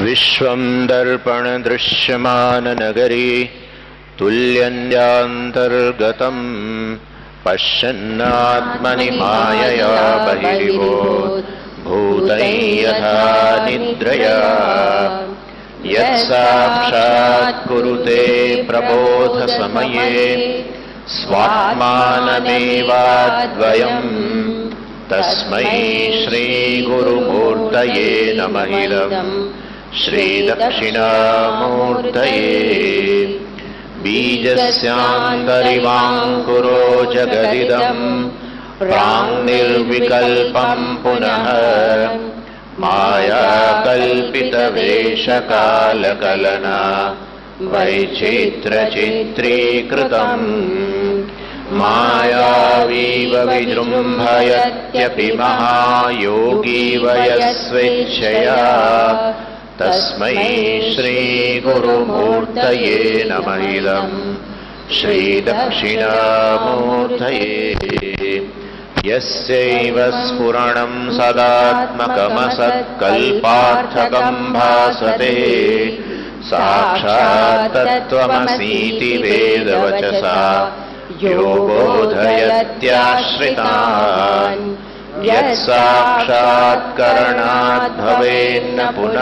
विश्वं दर्पण दृश्यमान नगरी तुल्यन्यान्तर्गतं पश्यन्नात्मनि मायया बहिर्भूत भूतं यथा निद्रया यत्साक्षात् कुरुते प्रबोध समये स्वात्मानमेवाद्वयम् तस्मै श्री गुरुमूर्तये नमः। श्री दक्षिणामूर्तये बीजस्यान्तरिवाङ्कुरो जगदिदं प्राङ्निर्विकल्पं पुनः मायाकल्पितवेषकालकलना वैचित्रचित्रीकृतम् मायावीव विजृम्भयत्यपि महायोगी वयस्वेच्छया तस्मै श्रीगुरुमूर्तये नमः। श्री दक्षिणामूर्तये यस्यैव स्फुरणं सदात्मकमसत्कल्पार्थकं भासते साक्षात् तत्त्वमसीति वेदवचसा यो बोधयत्याश्रितान् यत्साक्षात्करणात् भवेन्न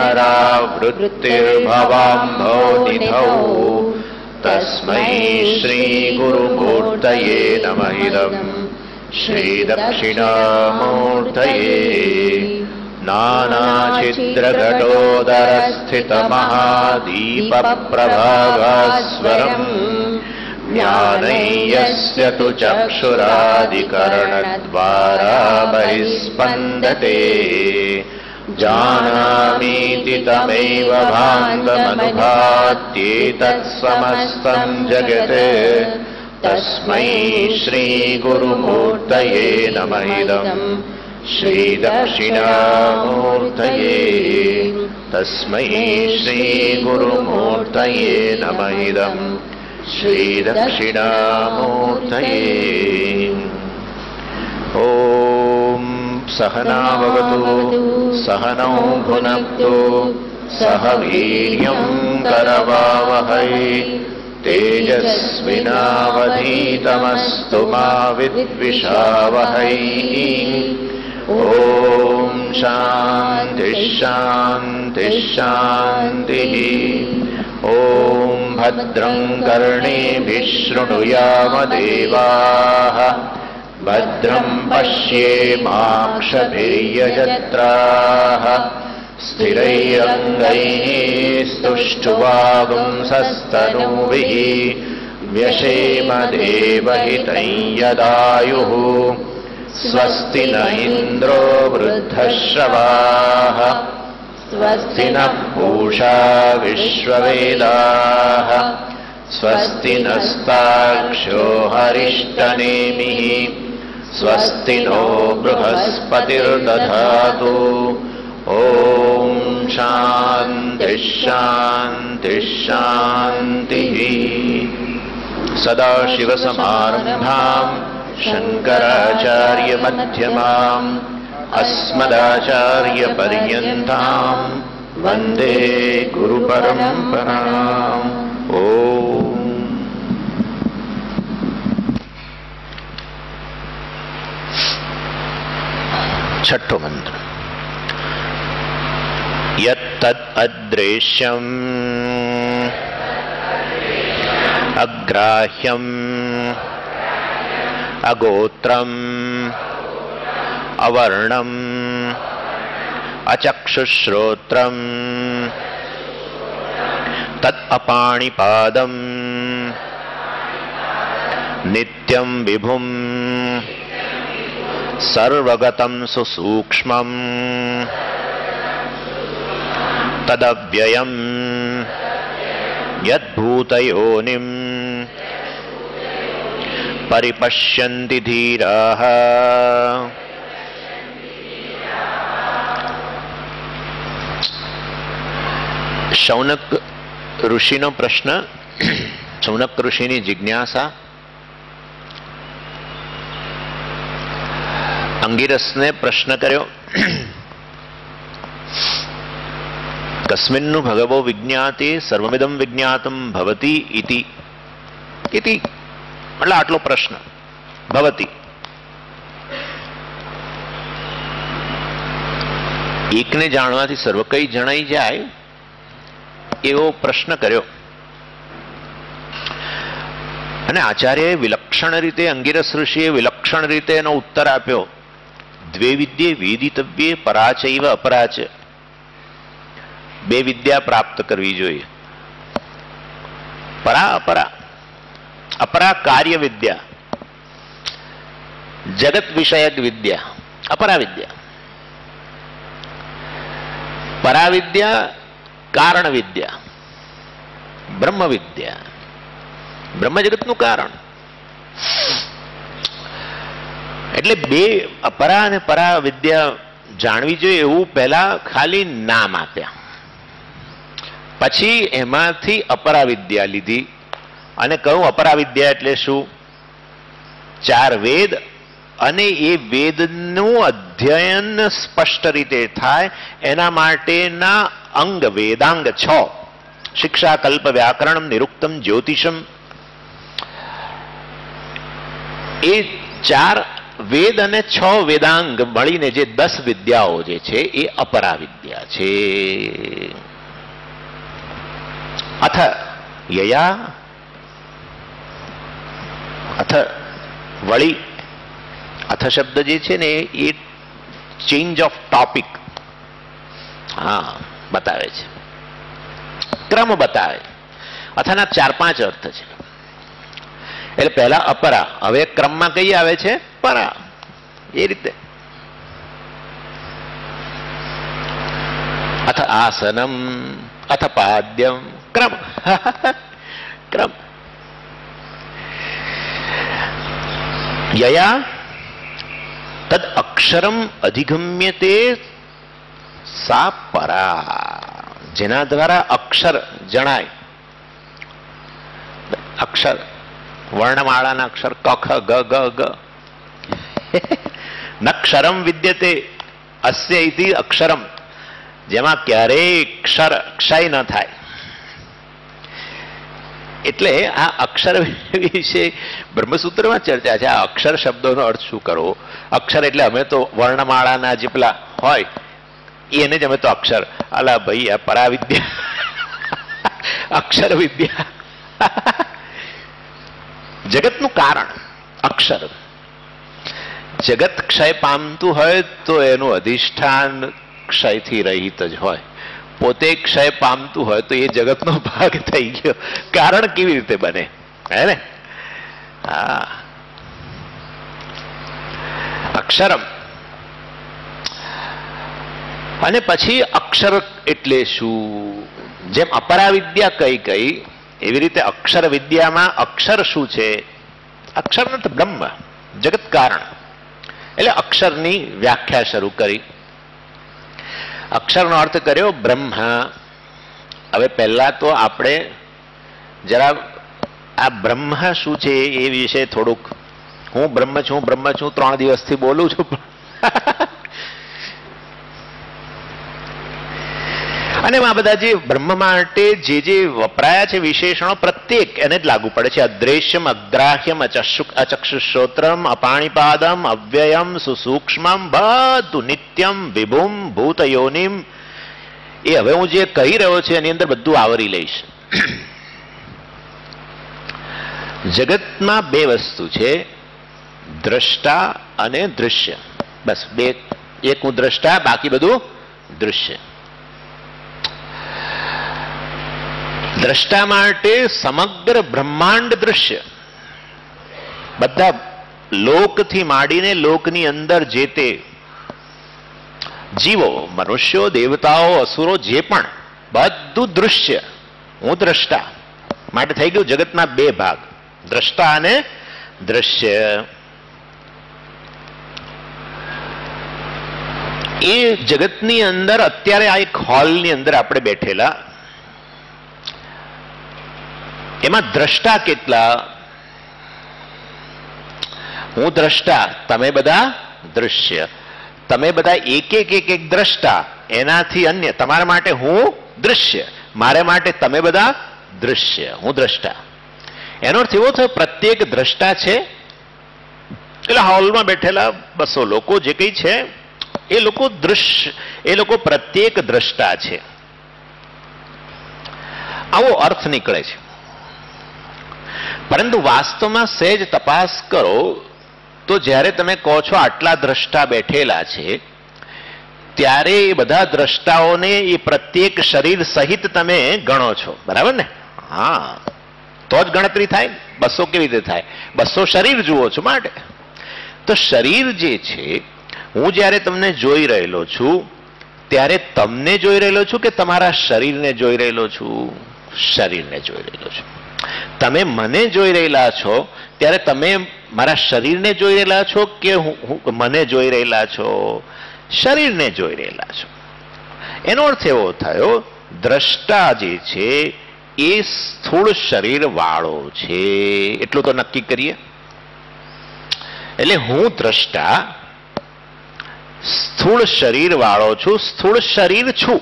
पुनरावृत्तिर्भवाम्भोनिधौ तस्मै श्रीगुरुमूर्तये नमः। श्री दक्षिणामूर्तये नानाचिद्रघटोदरस्थितमहादीपप्रभाभास्वरम् ज्ञानैयस्य तु चक्षुरादिकरणद्वारा बहिस्पन्दते जानामीति तमेव भान्तमनुभात्येतत्समस्तं जगत् तस्मै श्रीगुरुमूर्तये नमः। श्री दक्षिणामूर्तये तस्मै श्रीगुरुमूर्तये नमः। श्री दक्षिणामूर्तये ॐ सहना भवतु सहनौ भुनक्तु सह वीर्यं करवावहै तेजस्विनावधीतमस्तु मा विद्विषावहै। ॐ शान्ति शान्ति शान्तिः। ॐ भद्रं कर्णेभिः शृणुयाम देवाः भद्रं पश्येमाक्षभिर्यजत्राः स्थिरैरङ्गैः स्तुष्ट्वागुंसस्तनूभिः व्यशेम देवहितं यदायुः स्वस्ति न इन्द्रो वृद्धश्रवाः स्वस्ति नः पूषा विश्ववेदाः स्वस्ति नस्तार्क्ष्यो हरिष्टनेमिः स्वस्ति नो बृहस्पतिर्दधातु। ॐ शान्ति शान्ति शान्तिः। सदाशिवसमारम्भाम् शङ्कराचार्यमध्यमाम् अस्मदाचार्यपर्यन्ताम् वन्दे गुरुपरम्पराम्। ॐ छठो मंत्र। यत्तद् अदृश्यम् अग्राह्यम् अगोत्रम् अवर्णम् अचक्षुश्रोत्रम् तत् अपाणिपादम् नित्यं विभुम् सर्वगतं सुसूक्ष्मम् तदव्ययम् यद्भूतयोनिम् परिपश्यन्ति धीराः। शौनक ऋषिनो प्रश्न, शौनक ऋषिनी जिज्ञासा। अंगिरस ने प्रश्न कर्यो કસ્મિન્નુ ભગવો વિજ્ઞાતે સર્વમિદમ વિજ્ઞાતમ ભવતી ઇતિ ઇતિ એટલે આટલો પ્રશ્ન ભવતી. એકને જાણવાથી સર્વ કઈ જણાઈ જાય એવો પ્રશ્ન કર્યો. અને આચાર્યએ વિલક્ષણ રીતે, અંગિરસ ઋષિએ વિલક્ષણ રીતે એનો ઉત્તર આપ્યો. દ્વે વિદ્યે વેદિતવ્યે પરાચૈવ અપરાચ. બે વિદ્યા પ્રાપ્ત કરવી જોઈએ, પરા અપરા. અપરા કાર્ય વિદ્યા, જગત વિષયક વિદ્યા, અપરા વિદ્યા. પરા વિદ્યા કારણ વિદ્યા, બ્રહ્મ વિદ્યા, બ્રહ્મ જગતનું કારણ. એટલે બે અપરા અને પરા વિદ્યા જાણવી જોઈએ એવું પહેલા ખાલી નામ આપ્યા. પછી એમાંથી અપરા વિદ્યા લીધી અને કહું અપરા વિદ્યા એટલે શું? 4 વેદ અને એ વેદનું અધ્યયન સ્પષ્ટ રીતે થાય એના માટેના અંગ વેદાંગ 6: શિક્ષા, કલ્પ, વ્યાકરણમ, નિરુક્તમ, જ્યોતિષમ. એ 4 વેદ અને 6 વેદાંગ મળીને જે 10 વિદ્યાઓ જે છે એ અપરા વિદ્યા છે. અથ યયા, અથ વળી, અથ શબ્દ જે છે ને એ ચેન્જ ઓફ ટોપિક હા બતાવે છે, ક્રમ બતાવે. અથના 4-5 અર્થ છે. એટલે પહેલા અપરા, હવે ક્રમમાં કઈ આવે છે? પરા. એ રીતે અથ આસનમ, અથ પાદ્યમ, ક્રમ ક્રમ. યયા તદ અક્ષરમ અધિગમ્યતે સા પરા. જેના દ્વારા અક્ષર જણાય, અક્ષર વર્ણમાળાના અક્ષર ક ખ ગ ગ ગ. નક્ષરમ વિદ્યતે અસ્ય ઇતિ અક્ષરમ, જેમાં ક્યારેય ક્ષય ન થાય. એટલે આ અક્ષર વિશે બ્રહ્મસૂત્રમાં ચર્ચા છે. આ અક્ષર શબ્દોનો અર્થ શું કરવો? અક્ષર એટલે અમે તો વર્ણમાળાના જે પેલા હોય એને જ અમે તો અક્ષર. અલા ભાઈ, આ પરાવિદ્યા અક્ષર વિદ્યા જગતનું કારણ અક્ષર. જગત ક્ષય પામતું હોય તો એનું અધિષ્ઠાન ક્ષયથી રહિત જ હોય. પોતે ક્ષય પામતું હોય તો એ જગતનો ભાગ થઈ ગયો. કારણ કેવી રીતે બને? હે ને? હા, અક્ષરમ. અને પછી અક્ષર એટલે શું? જેમ અપરા વિદ્યા કઈ એવી રીતે અક્ષર વિદ્યામાં અક્ષર શું છે? અક્ષર નથી, બ્રહ્મ, જગત કારણ. એટલે અક્ષરની વ્યાખ્યા શરૂ કરી. અક્ષરનો અર્થ કર્યો બ્રહ્મ. હવે પહેલા તો આપણે જરા આ બ્રહ્મ શું છે એ વિશે થોડુંક. હું બ્રહ્મ છું 3 દિવસથી બોલું છું. અને આ બધા જે બ્રહ્મ માટે જે વપરાયા છે વિશેષણો, પ્રત્યેક એને જ લાગુ પડે છે. અદ્રેશ્યમ, અગ્રાહ્યમ, અચક્ષુશ્રોત્રમ, અપાણીપાદમ, અવ્યયમ, સુસૂક્ષ્મમ, બધું નિત્યમ, વિભુમ, ભૂતયોનિમ. એ હવે હું જે કહી રહ્યો છું એની અંદર બધું આવરી લઈશ. જગતમાં 2 વસ્તુ છે, દ્રષ્ટા અને દૃશ્ય. બસ 2. એક હું દ્રષ્ટા, બાકી બધું દૃશ્ય. દ્રષ્ટા માટે સમગ્ર બ્રહ્માંડ દૃશ્ય. બધા લોકથી માંડીને લોકની અંદર જે તે જીવો, મનુષ્યો, દેવતાઓ, અસુરો, જે પણ બધું દૃશ્ય. હું દ્રષ્ટા. માટે થઈ ગયું જગતના 2 ભાગ, દ્રષ્ટા અને દૃશ્ય. એ જગતની અંદર અત્યારે આ એક હોલની અંદર આપણે બેઠેલા, એમાં દ્રષ્ટા કેટલા? હું દ્રષ્ટા, તમે બધા દૃશ્ય. તમે બધા એક દ્રષ્ટા, એનાથી અન્ય. તમારા માટે હું દૃશ્ય, મારે માટે તમે બધા દૃશ્ય, હું દ્રષ્ટા. એનો અર્થ એવો થયો પ્રત્યેક દ્રષ્ટા છે એટલે હોલમાં બેઠેલા 200 લોકો જે કંઈ છે એ લોકો દૃશ્ય, એ લોકો પ્રત્યેક દ્રષ્ટા છે, આવો અર્થ નીકળે છે. પરંતુ વાસ્તવમાં સહેજ તપાસ કરો તો જ્યારે તમે કહો છો આટલા દ્રષ્ટા બેઠેલા છે, ત્યારે એ બધા દ્રષ્ટાઓને એ પ્રત્યેક શરીર સહિત તમે ગણો છો, બરાબર ને? હા, તો જ ગણતરી થાય. 200 કેવી રીતે થાય? 200 શરીર જુઓ છો માટે. તો શરીર જે છે, હું જ્યારે તમને જોઈ રહેલો છું ત્યારે તમને જોઈ રહેલો છું કે તમારા શરીરને જોઈ રહેલો છું? શરીરને જોઈ રહેલો છું. તમે મને જોઈ રહેલા છો ત્યારે તમે મારા શરીરને જોઈ રહેલા છો કે મને જોઈ રહેલા છો? શરીરને જોઈ રહેલા છો. એનો અર્થ એવો થયો દ્રષ્ટા જે છે એ સ્થૂળ શરીર વાળો છે, એટલું તો નક્કી કરીએ. એટલે હું દ્રષ્ટા સ્થૂળ શરીર વાળો છું, સ્થૂળ શરીર છું.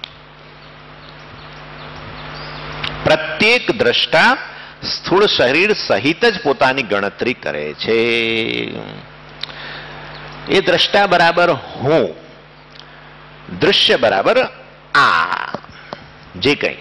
પ્રત્યેક દ્રષ્ટા સ્થૂળ શરીર સહિત જ પોતાની ગણતરી કરે છે. એ દ્રષ્ટા બરાબર હું, દૃશ્ય બરાબર આ જે કંઈ.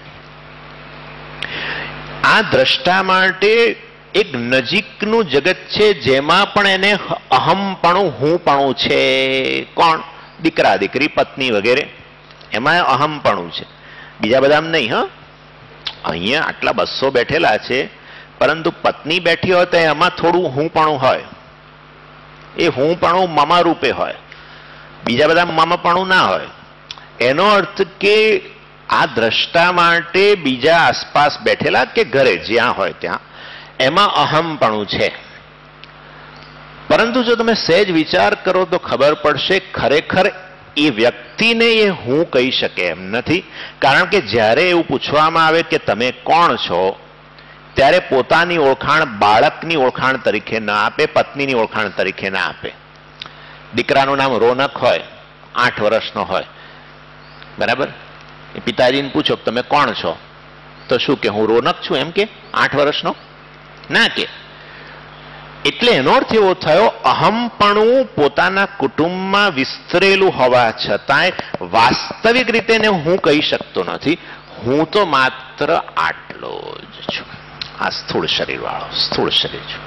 આ દ્રષ્ટા માટે એક નજીકનું જગત છે જેમાં પણ એને અહમપણું, હુંપણું છે. કોણ? દીકરા દીકરી, પત્ની વગેરે, એમાં અહમપણું છે. બીજા બધામાં નહીં. હા, અહીંયા આટલા 200 બેઠેલા છે, પરંતુ પત્ની બેઠી હોય તો એમાં થોડું હુંપણું હોય. એ હુંપણું મામા રૂપે હોય, બીજા બધા મામાપણું ના હોય. એનો અર્થ કે આ દ્રષ્ટા માટે બીજા આસપાસ બેઠેલા કે ઘરે જ્યાં હોય ત્યાં એમાં અહમપણું છે. પરંતુ જો તમે સહેજ વિચાર કરો તો ખબર પડશે ખરેખર એ વ્યક્તિને એ હું કહી શકે એમ નથી. કારણ કે જ્યારે એવું પૂછવામાં આવે કે તમે કોણ છો, ત્યારે પોતાની ઓળખાણ બાળકની ઓળખાણ તરીકે ના આપે, પત્નીની ઓળખાણ તરીકે ના આપે. દીકરાનું નામ રોનક હોય, 8 વર્ષનો હોય, બરાબર? પિતાજીને પૂછો તમે કોણ છો, તો શું કે હું રોનક છું એમ કે? 8 વર્ષનો ના કે. એટલે એનો અર્થ એવો થયો અહમપણું પોતાના કુટુંબમાં વિસ્તરેલું હોવા છતાંય વાસ્તવિક રીતે હું કહી શકતો નથી. હું તો માત્ર આટલો જ છું, આ સ્થૂળ શરીર વાળો, સ્થૂળ શરીર છું.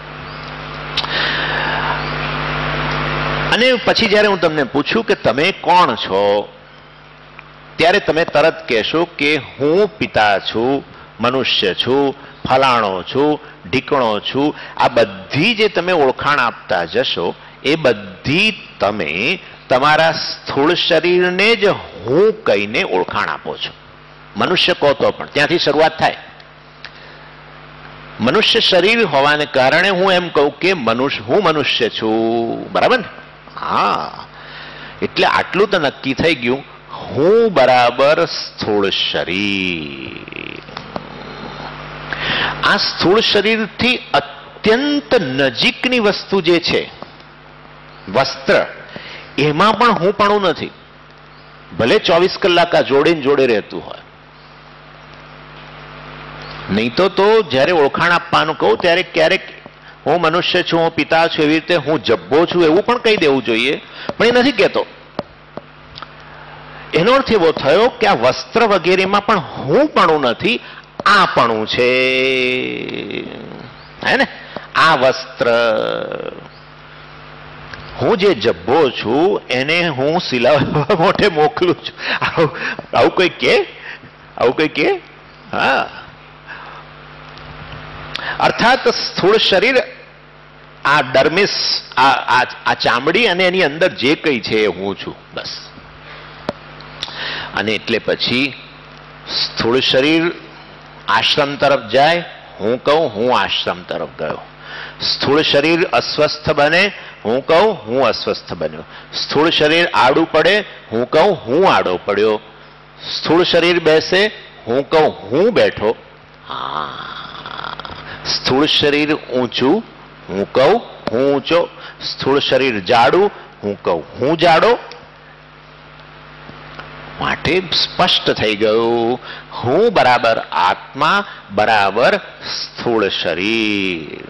અને પછી જ્યારે હું તમને પૂછું કે તમે કોણ છો, ત્યારે તમે તરત કહેશો કે હું પિતા છું, મનુષ્ય છું, ફલાણો છું, ઢીકણો છું. આ બધી જે તમે ઓળખાણ આપતા જશો એ બધી તમે તમારા સ્થૂળ શરીરને જ હું કહીને ઓળખાણ આપો છો. મનુષ્ય કહો તો પણ ત્યાંથી શરૂઆત થાય. મનુષ્ય શરીર હોવાને કારણે હું એમ કહું કે હું મનુષ્ય છું, બરાબર ને? હા, એટલે આટલું તો નક્કી થઈ ગયું, હું બરાબર સ્થૂળ શરીર. આ સ્થૂળ શરીરથી અત્યંત નજીકની વસ્તુ જે છે વસ્ત્ર, એમાં પણ હું પણ નથી. ભલે 24 કલાક આ જોડે ને જોડે રહેતું હોય. નહીં તો જ્યારે ઓળખાણ આપવાનું કહું ત્યારે ક્યારેક હું મનુષ્ય છું, હું પિતા છું, એવી રીતે હું જબ્બો છું એવું પણ કહી દેવું જોઈએ, પણ એ નથી કહેતો. એનો અર્થ એવો થયો કે આ વસ્ત્ર વગેરેમાં પણ હું પણ નથી, આ પણ છે, હે ને? આ વસ્ત્ર, હું જે જબ્બો છું એને હું સિલાવવા માટે મોકલું છું. આવું કોઈ કે? આવું કોઈ કે? હા. અર્થાત સ્થૂળ શરીર, આ ડર્મિસ, આ ચામડી અને એની અંદર જે કંઈ છે એ હું છું, બસ. અને એટલે પછી સ્થૂળ શરીર આશ્રમ તરફ જાય, હું કહું હું આશ્રમ તરફ ગયો. સ્થૂળ શરીર અસ્વસ્થ બને, હું કહું હું અસ્વસ્થ બન્યો. સ્થૂળ શરીર આડું પડે, હું કહું હું આડો પડ્યો. સ્થૂળ શરીર બેસે, હું કહું હું બેઠો. સ્થૂળ શરીર ઊંચું, હું કહું હું ઊંચો. સ્થૂળ શરીર જાડું, હું કહું હું જાડો. તે સ્પષ્ટ થઈ ગયું, હું બરાબર આત્મા બરાબર સ્થૂળ શરીર.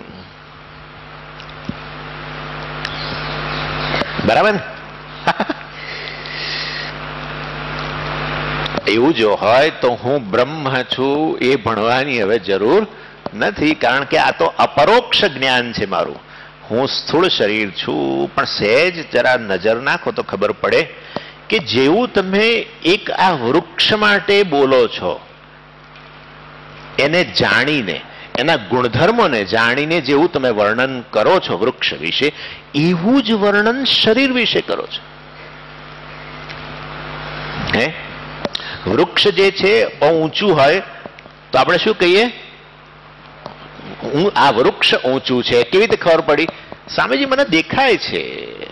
બરાબર ને? એવું જો હોય તો હું બ્રહ્મ છું એ ભણવાની હવે જરૂર નથી, કારણ કે આ તો અપરોક્ષ જ્ઞાન છે મારું. હું સ્થૂળ શરીર છું, પણ સહેજ જરા નજર નાખો તો ખબર પડે કે જેવું તમે એક આ વૃક્ષ માટે બોલો છો, એને જાણીને, એના ગુણધર્મોને જાણીને જેવું તમે વર્ણન કરો છો વૃક્ષ વિશે, એવું જ વર્ણન શરીર વિશે કરો છો. હે, વૃક્ષ જે છે બહુ ઊંચું હોય તો આપણે શું કહીએ? આ વૃક્ષ ઊંચું છે. કેવી રીતે ખબર પડી? સ્વામીજી મને દેખાય છે,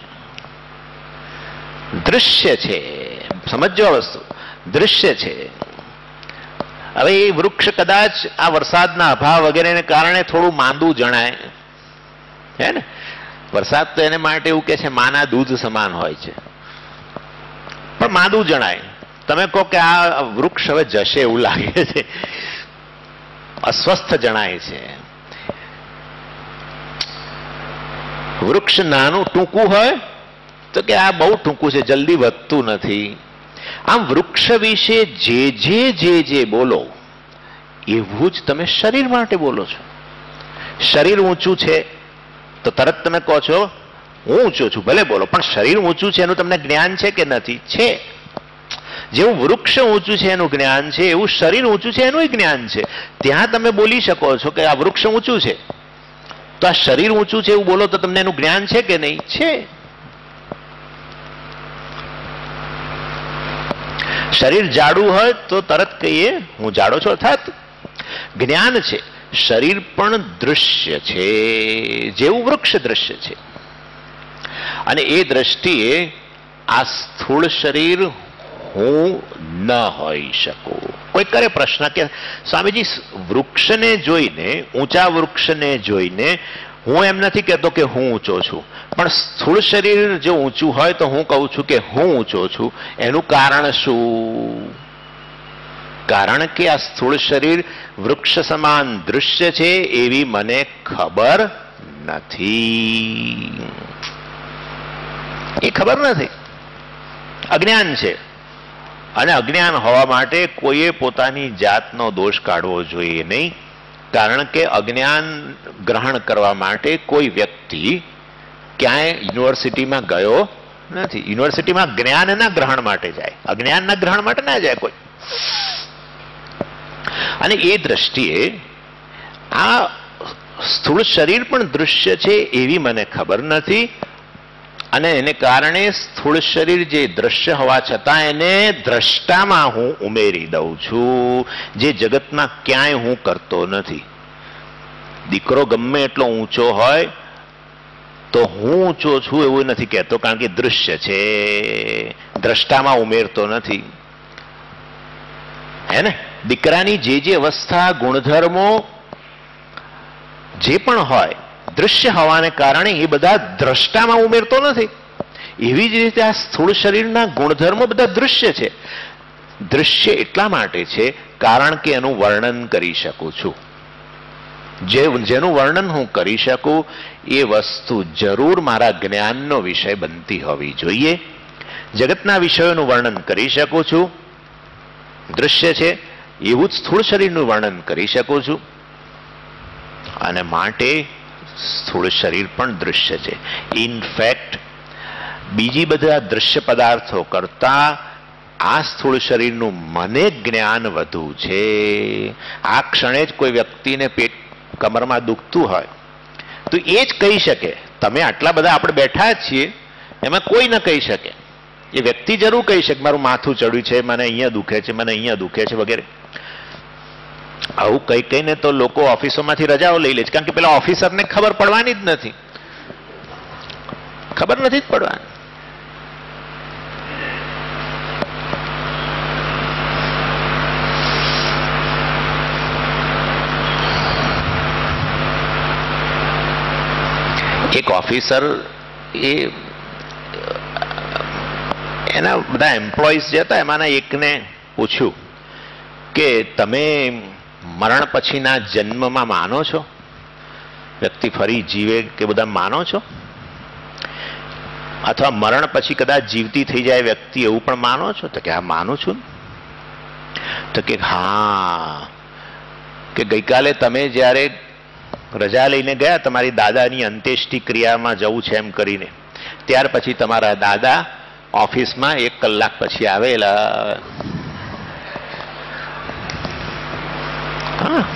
દૃશ્ય છે. સમજો આ વસ્તુ, દૃશ્ય છે. હવે એ વૃક્ષ કદાચ આ વરસાદના અભાવ વગેરેને કારણે થોડું માંદું જણાય, હે ને? વરસાદ તો એને માટે એવું કે છે માના દૂધ સમાન હોય છે, પણ માંદું જણાય. તમે કહો કે આ વૃક્ષ હવે જશે એવું લાગે છે, અસ્વસ્થ જણાય છે. વૃક્ષ નાનું ટૂંકું હોય તો કે આ બહુ ટૂંકું છે, જલ્દી વધતું નથી. આમ વૃક્ષ વિશે જે બોલો એવું જ તમે શરીર માટે બોલો છો. શરીર ઊંચું છે તો તરત તમે કહો છો હું ઊંચો છું. ભલે બોલો, પણ શરીર ઊંચું છે એનું તમને જ્ઞાન છે કે નથી? છે. જેવું વૃક્ષ ઊંચું છે એનું જ્ઞાન છે, એવું શરીર ઊંચું છે એનું જ્ઞાન છે. ત્યાં તમે બોલી શકો છો કે આ વૃક્ષ ઊંચું છે, તો આ શરીર ઊંચું છે એવું બોલો તો તમને એનું જ્ઞાન છે કે નહીં? છે. શરીર જાડું હોય તો તરત કહીએ હું જાડો છું, અર્થાત જ્ઞાન છે. શરીર પણ દૃશ્ય છે, જેવું વૃક્ષ દૃશ્ય છે. અને એ દ્રષ્ટિએ આ સ્થૂળ શરીર હું ન હોઈ શકું. કોઈ કરે પ્રશ્ન કે સ્વામીજી વૃક્ષને જોઈને, ઊંચા વૃક્ષને જોઈને હું એમ નથી કહેતો કે હું ઊંચો છું, પણ સ્થૂળ શરીર જો ઊંચું હોય તો હું કહું છું કે હું ઊંચો છું. એનું કારણ શું? કારણ કે આ સ્થૂળ શરીર વૃક્ષ સમાન દૃશ્ય છે એવી મને ખબર નથી. એ ખબર નથી, અજ્ઞાન છે. અને અજ્ઞાન હોવા માટે કોઈએ પોતાની જાતનો દોષ કાઢવો જોઈએ નહીં, કારણ કે અજ્ઞાન ગ્રહણ કરવા માટે કોઈ વ્યક્તિ ક્યાંય યુનિવર્સિટીમાં ગયો નથી. યુનિવર્સિટીમાં જ્ઞાનના ગ્રહણ માટે જાય, અજ્ઞાનના ગ્રહણ માટે ના જાય કોઈ. અને એ દ્રષ્ટિએ આ સ્થૂળ શરીર પણ દૃશ્ય છે એવી મને ખબર નથી, અને એને કારણે સ્થૂળ શરીર જે દ્રશ્ય હોવા છતાં એને દ્રષ્ટામાં હું ઉમેરી દઉં છું, જે જગતમાં ક્યાંય હું કરતો નથી. દીકરો ગમે એટલો ઊંચો હોય તો હું ઊંચો છું એવું નથી કહેતો, કારણ કે દૃશ્ય છે, દ્રષ્ટામાં ઉમેરતો નથી. હે ને? દીકરાની જે અવસ્થા, ગુણધર્મો જે પણ હોય, દૃશ્ય હોવાને કારણે એ બધા દ્રષ્ટામાં ઉમેરતો નથી. એવી જ રીતે આ સ્થૂળ શરીરના ગુણધર્મો બધા દૃશ્ય છે. દૃશ્ય એટલા માટે છે કારણ કે એનું વર્ણન કરી શકું છું. જેનું વર્ણન હું કરી શકું એ વસ્તુ જરૂર મારા જ્ઞાનનો વિષય બનતી હોવી જોઈએ. જગતના વિષયોનું વર્ણન કરી શકું છું, દૃશ્ય છે એવું જ સ્થૂળ શરીરનું વર્ણન કરી શકું છું, અને માટે સ્થૂળ શરીર પણ દૃશ્ય છે. ઇનફેક્ટ બીજી બધા દૃશ્ય પદાર્થો કરતા આ સ્થૂળ શરીરનું મને જ્ઞાન વધુ છે. આ ક્ષણે જ કોઈ વ્યક્તિને પેટ કમરમાં દુખતું હોય તો એ જ કહી શકે. તમે આટલા બધા આપણે બેઠા છીએ એમાં કોઈ ન કહી શકે. એ વ્યક્તિ જરૂર કહી શકે મારું માથું ચડ્યું છે, મને અહીંયા દુખે છે, મને અહીંયા દુખે છે વગેરે. આવું કઈ કઈને તો લોકો ઓફિસોમાંથી રજાઓ લઈ લે છે, કારણ કે પેલા ઓફિસરને ખબર પડવાની જ નથી, ખબર નથી જ પડવાની. એક ઓફિસર એ એના બધા એમ્પ્લોઈઝ જે હતા એમાંના એકને પૂછ્યું કે તમે મરણ પછીના જન્મમાં માનો છો? વ્યક્તિ ફરી જીવે કે બધા માનો છો? અથવા મરણ પછી કદાચ જીવતી થઈ જાય વ્યક્તિ એવું પણ માનો છો? તો કે હા માનું છું. તો કે હા, કે ગઈકાલે તમે જ્યારે રજા લઈને ગયા તમારી દાદાની અંત્યેષ્ટિ ક્રિયામાં જવું છે એમ કરીને, ત્યાર પછી તમારા દાદા ઓફિસમાં 1 કલાક પછી આવેલા. હા,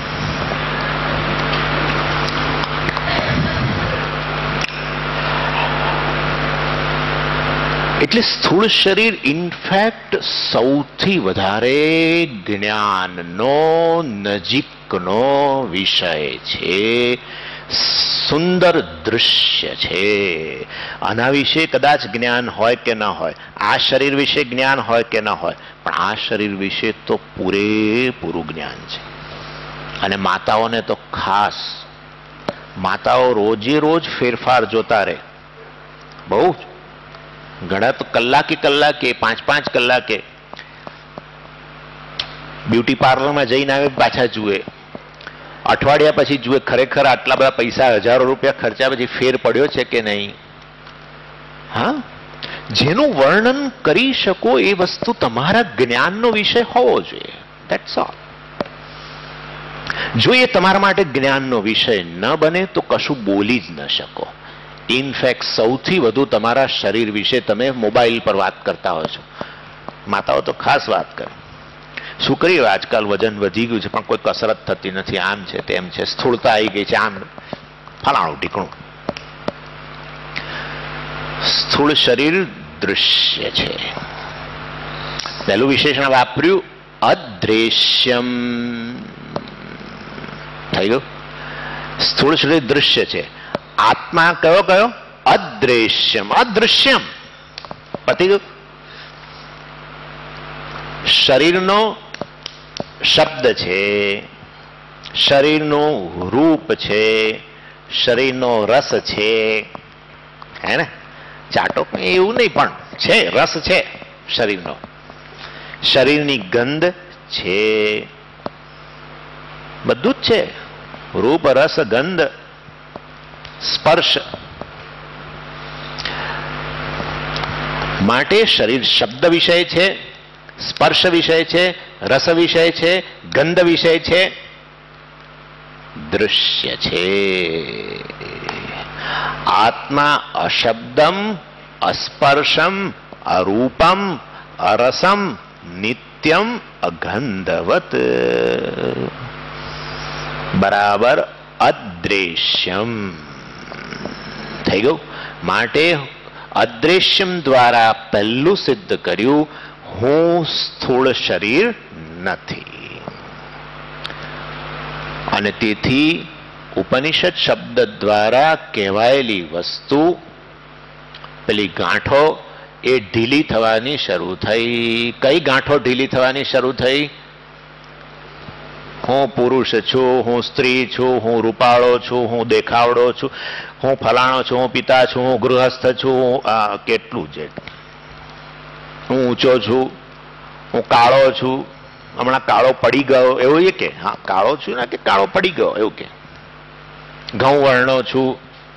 એટલે સ્થૂળ શરીર ઇનફેક્ટ સૌથી વધારે જ્ઞાનનો નજીકનો વિષય છે, સુંદર દૃશ્ય છે. આના વિશે કદાચ જ્ઞાન હોય કે ન હોય, આ શરીર વિશે જ્ઞાન હોય કે ન હોય, પણ આ શરીર વિશે તો પૂરેપૂરું જ્ઞાન છે. અને માતાઓને તો ખાસ, માતાઓ રોજે રોજ ફેરફાર જોતા રહે. બહુ ઘણા તો કલાકે 5 કલાકે બ્યુટી પાર્લરમાં જઈને આવે, પાછા જુએ, અઠવાડિયા પછી જુએ ખરેખર આટલા બધા પૈસા, હજારો રૂપિયા ખર્ચા પછી ફેર પડ્યો છે કે નહીં. હા, જેનું વર્ણન કરી શકો એ વસ્તુ તમારા જ્ઞાનનો વિષય હોવો જોઈએ. That's all. જો એ તમારા માટે જ્ઞાનનો વિષય ન બને તો કશું બોલી જ ન શકો. ઇનફેક્ટ સૌથી વધુ તમારા શરીર વિશે તમે મોબાઈલ પર વાત કરતા હોય છો. માતાઓ તો ખાસ વાત કરે, શું કરીએ આજકાલ વજન વધી ગયું છે પણ કોઈ કસરત થતી નથી, આમ છે તેમ છે, સ્થૂળતા આવી ગઈ છે, આમ ફલાણું ઢીકણું. સ્થૂળ શરીર દૃશ્ય છે. પહેલું વિશેષણ વાપર્યું અદ્રેશ્યમ. થઈ ગયું. સ્થૂળ શરીર દૃશ્ય છે. આત્મા કયો કયો? અદ્રેશ્યમ, અદૃશ્યમ. પતી ગયું. શરીરનો શબ્દ છે, શરીરનું રૂપ છે, શરીરનો રસ છે, હે ને? ચાટો એવું નહીં પણ છે, રસ છે શરીરનો. શરીરની ગંધ છે, બધું જ છે. રૂપ, રસ, ગંધ, સ્પર્શ. માટે શરીર શબ્દ વિષય છે, સ્પર્શ વિષય છે, રસ વિષય છે, ગંધ વિષય છે, દૃશ્ય છે. આત્મા અશબ્દમ, અસ્પર્શમ, અરૂપમ, અરસમ, નિત્યમ, અગંધવત. બરાબર અદ્રેશ્યમ થઈ ગયું. માટે અદ્રેશ્યમ દ્વારા પહેલું સિદ્ધ કર્યું, હું સ્થૂળ શરીર નથી. અને તેથી ઉપનિષદ શબ્દ દ્વારા કહેવાયેલી વસ્તુ, પેલી ગાંઠો, એ ઢીલી થવાની શરૂ થઈ. કઈ ગાંઠો ઢીલી થવાની શરૂ થઈ? હું પુરુષ છું, હું સ્ત્રી છું, હું રૂપાળો છું, હું દેખાવડો છું, હું ફલાણો છું, હું પિતા છું, હું ગૃહસ્થ છું, કેટલું છે. હું ઊંચો છું, હું કાળો છું, હમણાં કાળો પડી ગયો એવું એ કે, હા કાળો છું ને કે કાળો પડી ગયો એવું કે. ઘઉં વર્ણો છું,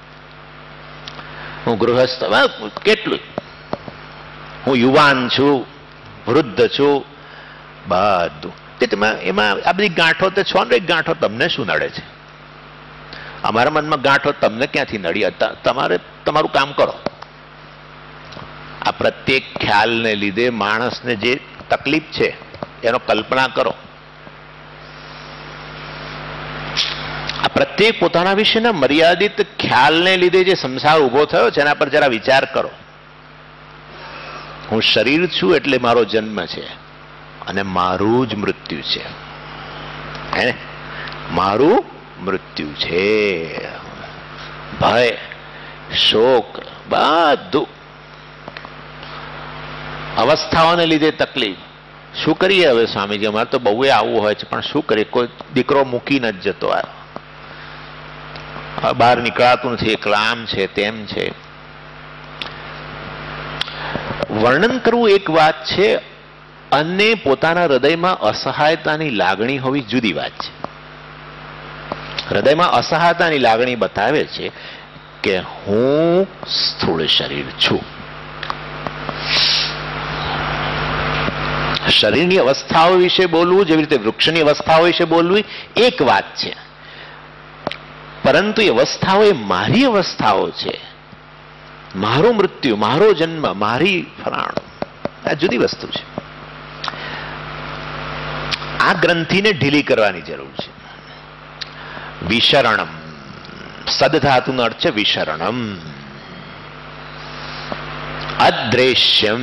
હું ગૃહસ્થ, કેટલું. હું યુવાન છું, વૃદ્ધ છું, બધું. એમાં આ બધી ગાંઠો તો છો ને. ગાંઠો તમને શું નડે છે? અમારા મનમાં ગાંઠો તમને ક્યાંથી નડી? તમારે તમારું કામ કરો. આ પ્રત્યેક ખ્યાલને લીધે માણસને જે તકલીફ છે એનો કલ્પના કરો. આ પ્રત્યેક પોતાના વિશેના મર્યાદિત ખ્યાલને લીધે જે સંસાર ઉભો થયો છે એના પર જરા વિચાર કરો. હું શરીર છું એટલે મારો જન્મ છે અને મારું જ મૃત્યુ છે, હે ને? મારું મૃત્યુ છે. ભય, શોક, બધું અવસ્થાઓને લીધે તકલીફ. શું કરીએ હવે સ્વામીજી? અમારે તો બહુ આવવું હોય છે પણ શું કરીએ? કોઈ દીકરો મૂકીને જ જતો આવ્યો, બહાર નીકળાતું નથી, એકલા આમ છે તેમ છે. વર્ણન કરવું એક વાત છે અને પોતાના હૃદયમાં અસહાયતાની લાગણી હોવી જુદી વાત છે. હૃદયમાં અસહાયતાની લાગણી બતાવે છે કે હું સ્થૂળ શરીર છું. શરીરની અવસ્થાઓ વિશે બોલવું, જેવી રીતે વૃક્ષની અવસ્થાઓ વિશે બોલવું એક વાત છે, પરંતુ એ અવસ્થાઓ એ મારી અવસ્થાઓ છે. મારું મૃત્યુ, મારો જન્મ, મારી ફલાણું, આ જુદી વસ્તુ છે. આ ગ્રંથિને ઢીલી કરવાની જરૂર છે. વિશરણમ, સદધાતુનો અર્થ છે વિશરણમ. અદ્રેશ્યમ,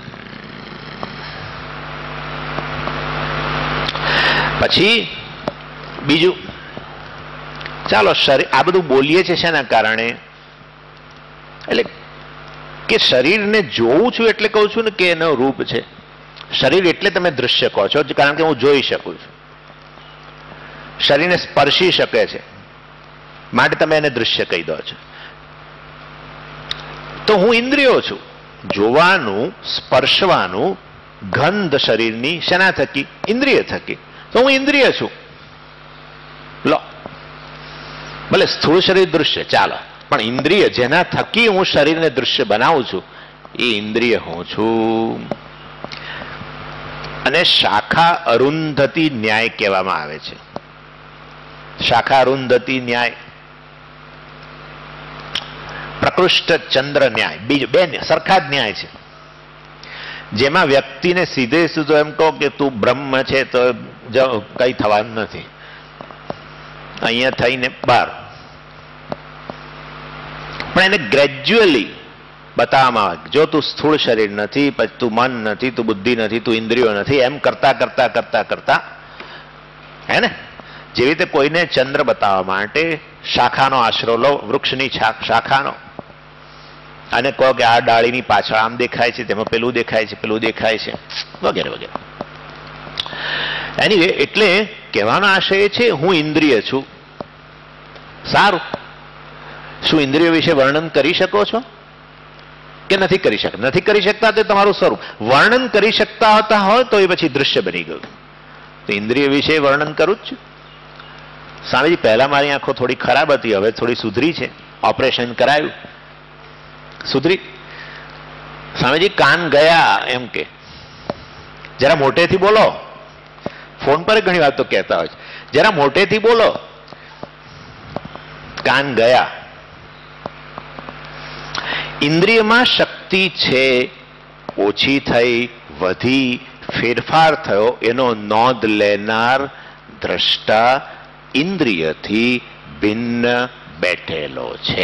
પછી બીજું, ચાલો શરીર, આ બધું બોલીએ છીએ શેના કારણે? એટલે કે શરીરને જોઉં છું એટલે કહું છું ને કે એનો રૂપ છે. શરીર એટલે તમે દૃશ્ય કહો છો કારણ કે હું જોઈ શકું છું. શરીરને સ્પર્શી શકે છે માટે તમે એને દૃશ્ય કહી દો છો. તો હું ઇન્દ્રિયો છું, જોવાનું, સ્પર્શવાનું, ગંધ શરીરની શેના થકી? ઇન્દ્રિય થકી. તો હું ઇન્દ્રિય છું. લો, ભલે સ્થૂળ શરીર દૃશ્ય ચાલો, પણ ઇન્દ્રિય જેના થકી હું શરીરને દૃશ્ય બનાવું છું એ ઇન્દ્રિય હું છું. અને શાખા અરુંધતી ન્યાય કહેવામાં આવે છે. શાખા અરુંધતી ન્યાય, પ્રકૃષ્ટ ચંદ્ર ન્યાય, બીજું બે સરખા જ ન્યાય છે. જેમાં વ્યક્તિને સીધે સીધો એમ કહો કે તું બ્રહ્મ છે તો કઈ થવાનું નથી, અહીંયા થઈને બહાર. પણ એને ગ્રેજ્યુઅલી બતાવવામાં આવે, જો તું સ્થૂળ શરીર નથી, પછી તું મન નથી, તું બુદ્ધિ નથી, તું ઇન્દ્રિયો નથી, એમ કરતા કરતા કરતા કરતા, હે ને? જેવી રીતે કોઈને ચંદ્ર બતાવવા માટે શાખાનો આશરો લો, વૃક્ષની શાખાનો, અને કહો કે આ ડાળીની પાછળ આમ દેખાય છે, તેમાં પેલું દેખાય છે, પેલું દેખાય છે, વગેરે વગેરે. એનીવે, એટલે કહેવાનો આશય એ છે હું ઇન્દ્રિય છું. સારું, શું ઇન્દ્રિયો વિશે વર્ણન કરી શકો છો કે નથી કરી શકતા? નથી કરી શકતા તે તમારું સ્વરૂપ. વર્ણન કરી શકતા હોતા હોય તો એ પછી દૃશ્ય બની ગયું. તો ઇન્દ્રિય વિશે વર્ણન કરું જ છું. સ્વામીજી, પહેલા મારી આંખો થોડી ખરાબ હતી, હવે થોડી સુધરી છે, ઓપરેશન કરાયું, સુધરી. સ્વામીજી, કાન ગયા એમ કે જરા મોટેથી બોલો. ફોન પર ઘણી વાત તો કહેતા હોય છે, જરા મોટેથી બોલો. કાન ગયા. ઇન્દ્રિયમાં શક્તિ છે, ઓછી થઈ, વધી, ફેરફાર થયો, એનો નોંધ લેનાર દ્રષ્ટા ઇન્દ્રિયથી ભિન્ન બેઠેલો છે.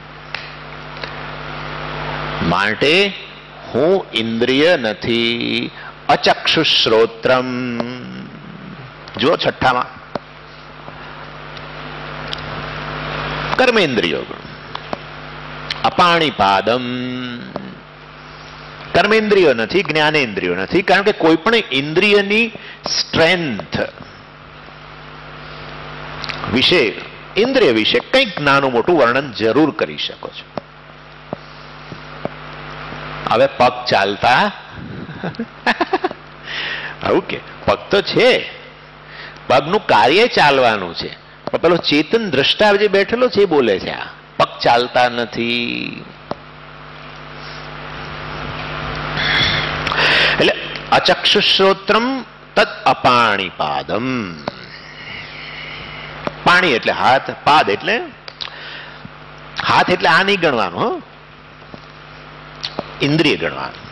માટે હું ઇન્દ્રિય નથી. અચક્ષુ શ્રોત્રમ, જો છઠ્ઠામાં કર્મેન્દ્રિયો. અપાણીપાદમ, કર્મેન્દ્રિયો નથી, જ્ઞાનેન્દ્રિયો નથી. કારણ કે કોઈ પણ ઇન્દ્રિયની સ્ટ્રેન્થ વિશે, ઇન્દ્રિય વિશે કંઈક નાનું મોટું વર્ણન જરૂર કરી શકો છો. હવે પગ ચાલતા, આવું કે પગ તો છે, પગનું કાર્ય ચાલવાનું છે, પણ પેલો ચેતન દ્રષ્ટા જે બેઠેલો છે એ બોલે છે આ પગ ચાલતા નથી. એટલે અચક્ષુશ્રોત્રમ તદ અપાણીપાદમ. પાણી એટલે હાથ, પાદ એટલે હાથ, એટલે આ નહીં ગણવાનું, ઇન્દ્રિય ગણવાનું.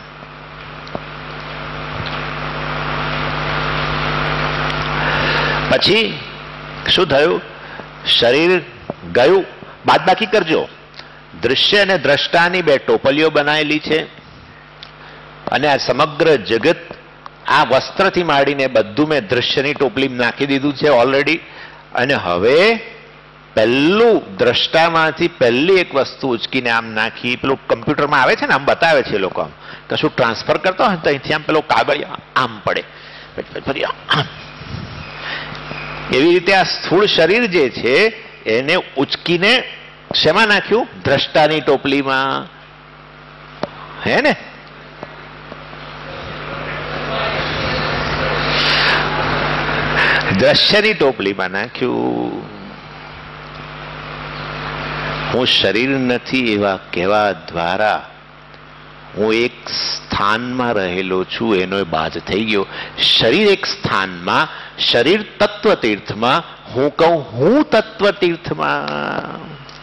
પછી શું થયું? શરીર ગયું, બાદ બાકી કરજો. દૃશ્ય અને દ્રષ્ટાની બે ટોપલીઓ બનાવેલી છે, અને આ સમગ્ર જગત આ વસ્ત્રથી માંડીને બધું મેં દૃશ્યની ટોપલી નાખી દીધું છે ઓલરેડી. અને હવે પહેલું દ્રષ્ટામાંથી પહેલી એક વસ્તુ ઉચકીને આમ નાખી, પેલું કમ્પ્યુટરમાં આવે છે ને, આમ બતાવે છે લોકો, આમ કશું ટ્રાન્સફર કરતો હોય તો અહીંથી આમ પેલો કાગળ આમ પડે, ફરી આમ. એવી રીતે આ સ્થૂળ શરીર જે છે એને ઉચકીને શેમાં નાખ્યું? દ્રષ્ટાની ટોપલીમાં, હે ને? દ્રશ્યની ટોપલીમાં નાખ્યું. હું શરીર નથી એવા કહેવા દ્વારા હું એક સ્થાનમાં રહેલો છું એનો બાજ થઈ ગયો. શરીર એક સ્થાનમાં, શરીર તત્વ તીર્થમાં, હું કહું હું તત્વ તીર્થમાં.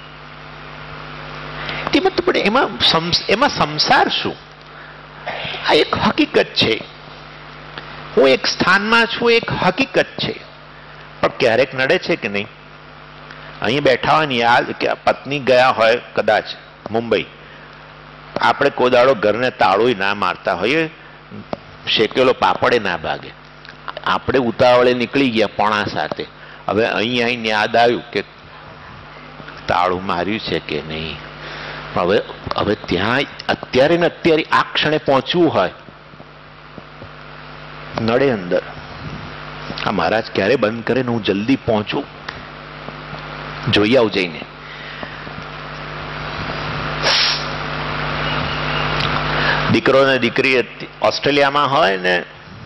એમાં સંસાર શું? આ એક હકીકત છે. હું એક સ્થાનમાં છું, એક હકીકત છે. પણ ક્યારેક નડે છે કે નહીં? અહીં બેઠા હોય ને, યાદ કે પત્ની ગયા હોય કદાચ મુંબઈ, આપણે કોદાળો ઘરને તાળું ના મારતા હોઈએ, શેકેલો પાપડે ના ભાગે, આપણે ઉતાવળે નીકળી ગયા પોણા સાથે. હવે અહીં આવીને યાદ આવ્યું કે તાળું માર્યું છે કે નહીં. હવે ત્યાં અત્યારે ને અત્યારે આ ક્ષણે પહોંચવું હોય, નડે અંદર. આ મહારાજ ક્યારે બંધ કરે ને હું જલ્દી પહોંચું, જોઈ આવું જઈને. દીકરો ને દીકરી ઓસ્ટ્રેલિયામાં હોય ને,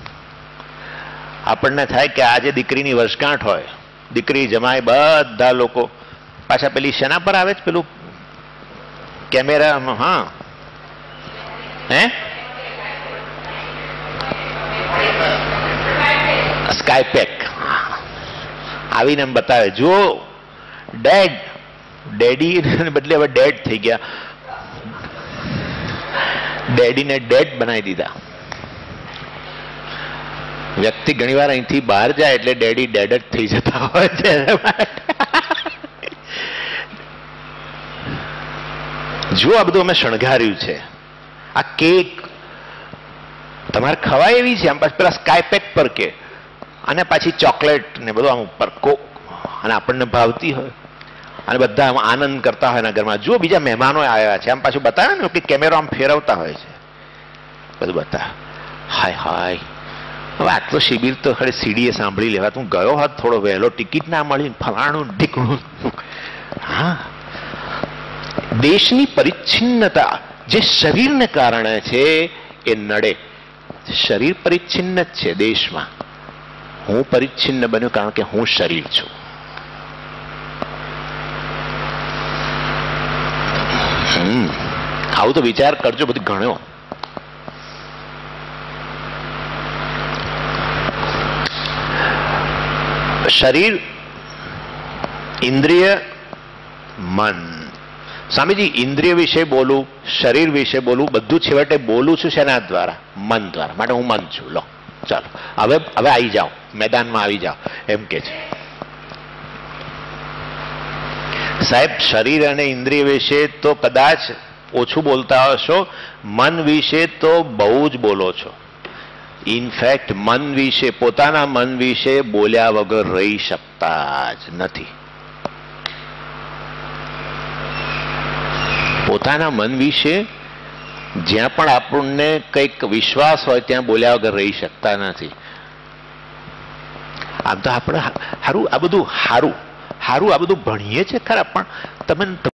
આપણને થાય કે આજે દીકરીની વર્ષગાંઠ હોય, દીકરી જમાય બધા લોકો પાછા પેલી શેના પર આવે છે, પેલું કેમેરા, હા હે સ્કાયપેક આવીને એમ બતાવે, જો ડેડ, ડેડી બદલે હવે ડેડ થઈ ગયા, ડેડીને ડેડ બનાવી દીધા. વ્યક્તિ ઘણીવાર અહીંથી બહાર જાય એટલે ડેડી ડેડ જ થઈ જતા હોય છે. જો આ બધું અમે શણગાર્યું છે. આ કેક તમારે ખવાય એવી છે, આમ પાછું પેલા સ્કાયપેક પર કે, અને પાછી ચોકલેટ ને બધું આમ ઉપર કોક, અને આપણને ભાવતી હોય, અને બધા આમ આનંદ કરતા હોય એના ઘરમાં. જો બીજા મહેમાનો આવ્યા છે, આમ પાછું બતાવે ને કે કેમેરો આમ ફેરવતા હોય છે, બધું બતાવે. હાય હાય, હવે આટલો શિબિર તો ખરે સીડીએ સાંભળી લેવા. તું ગયો હોત થોડો વહેલો, ટિકિટ ના મળી, ફલાણું ઢીકણું. હા, દેશની પરિચ્છિન્નતા જે શરીરને કારણે છે એ નડે. શરીર પરિચ્છિન્ન જ છે દેશમાં. હું પરિચ્છિન્ન બન્યો કારણ કે હું શરીર છું. આવું તો વિચાર કરજો બધું ગણ્યો. શરીર, ઇન્દ્રિય, મન. સ્વામીજી, ઇન્દ્રિય વિશે બોલું, શરીર વિશે બોલું, બધું છેવટે બોલું છું શેના દ્વારા? મન દ્વારા. માટે હું મન છું. લો ચાલો, હવે આવી જાઓ, મેદાનમાં આવી જાઓ એમ કે છે સાહેબ. શરીર અને ઇન્દ્રિય વિશે તો કદાચ ઓછું બોલતા હશો, મન વિશે તો બહુ જ બોલો છો. ઇનફેક્ટ મન વિશે, પોતાના મન વિશે બોલ્યા વગર રહી શકતા જ નથી. પોતાના મન વિશે જ્યાં પણ આપણને કંઈક વિશ્વાસ હોય ત્યાં બોલ્યા વગર રહી શકતા નથી. આમ તો આપણે હારું આ બધું હારું આ બધું ભણીએ છીએ ખરા, પણ